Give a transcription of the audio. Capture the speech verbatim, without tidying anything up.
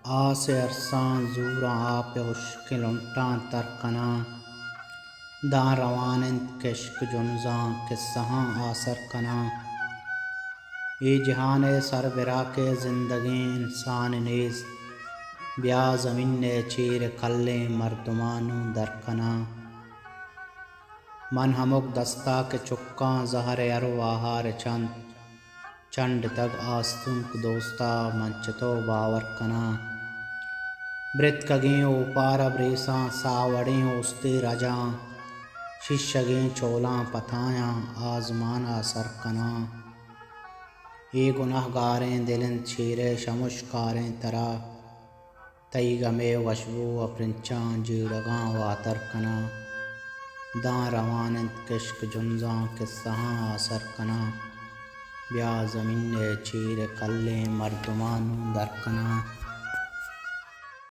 आसे अरसां जूरां आप हुश्किलुंटां तरकना दां रवानंद किश्क जुन्जां किस्सां आसर कना। ये जहान सर बिरा के ज़िंदगी इंसान नेज़ ब्या ज़मीन ने चीर कल्ले मर्दमानू दरकना। मन हमुक दस्ता के चुक्का जहर अरवाहार चंद चंड तग आस्तुक दोस्ता मंच तो बावर कना। ब्रित कगें ऊपार ब्रेसा सावड़े उस्ते रजा शिशगें चोला पथाया आजमान असर कना। ये गुनहगारें दिलन छीरे शमुशकारें तरा तई गमे वशबू अपरिंचा जीड़गा वातर कना। दां रवानंद किश्क जुन्जा किस्सा असर कना ब्या ज़मीन चीर कल्ले मर्दमानू दरकना।